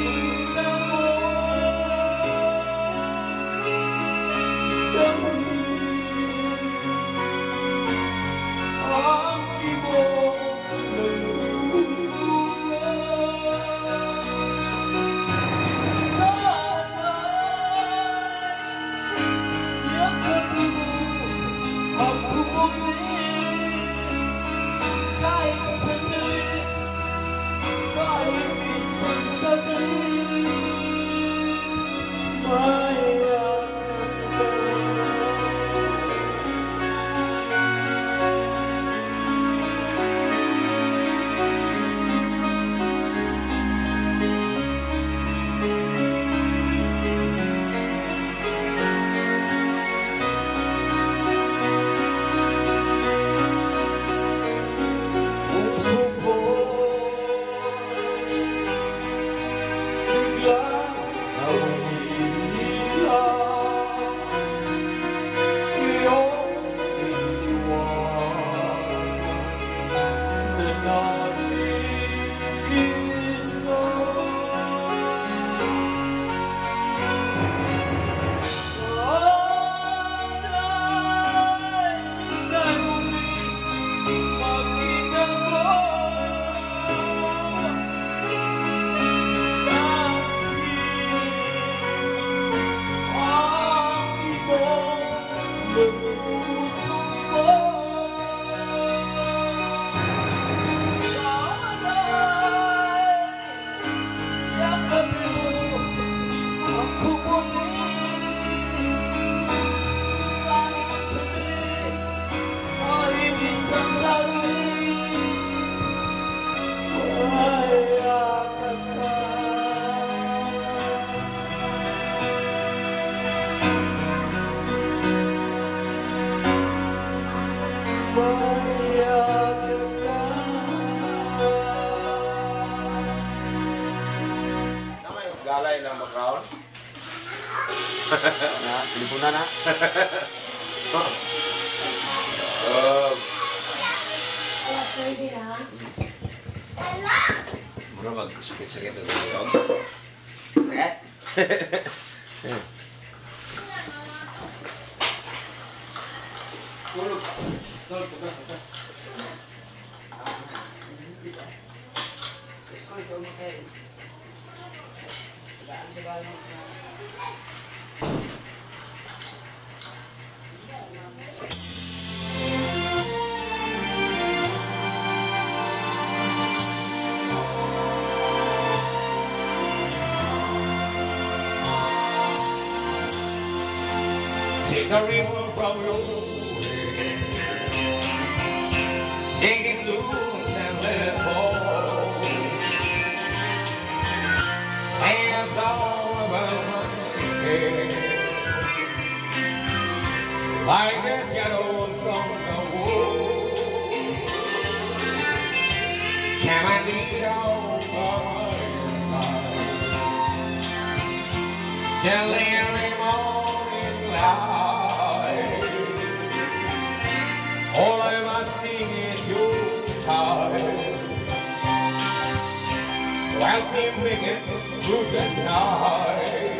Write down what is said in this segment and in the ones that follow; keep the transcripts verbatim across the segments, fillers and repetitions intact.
Galay ng background. Na, lipunan na. Oh. Pwede na. Muna mag-sakit-sakit ang background. Sakit? Tulog. Tulog. Tugas. Tugas. Take a river from your way, take it loose and let it fall. And it's all about my head, like the shadows on the wall. Can I lead on by your side till the early morning light? All I'm asking is your time, so help me make it through the night.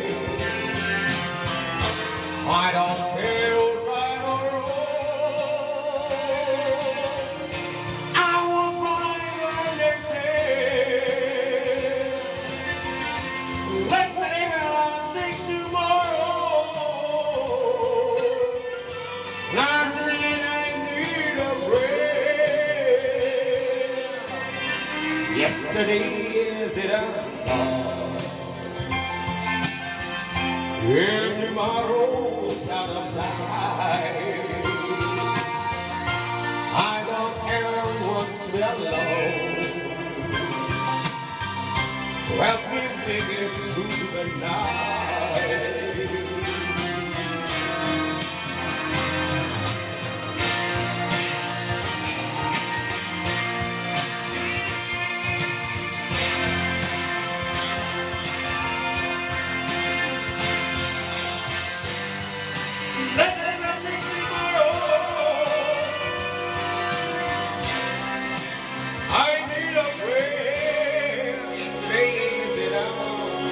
I don't care who's right or wrong, I will find understand. Let whatever I take tomorrow, not that I need a break. Yesterday is it gone, and tomorrow's out of sight. I don't ever want to be alone, so help me make it through the night. Let them not take tomorrow, I need a prayer. Yesterday is it out.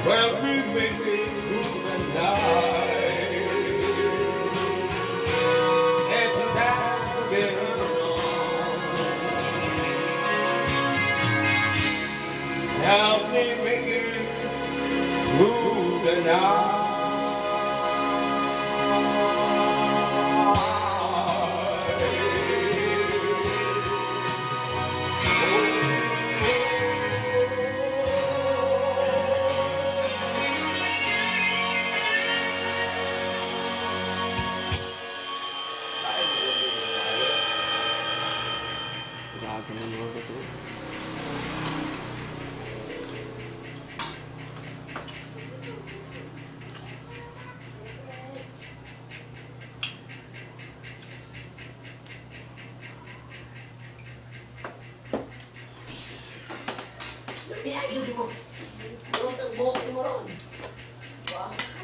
Help me make it through the night. And sometimes I get along. Help me make it through the night. Grabe naman mga ito. Pinagod mo. Buhok mo ron. Wow.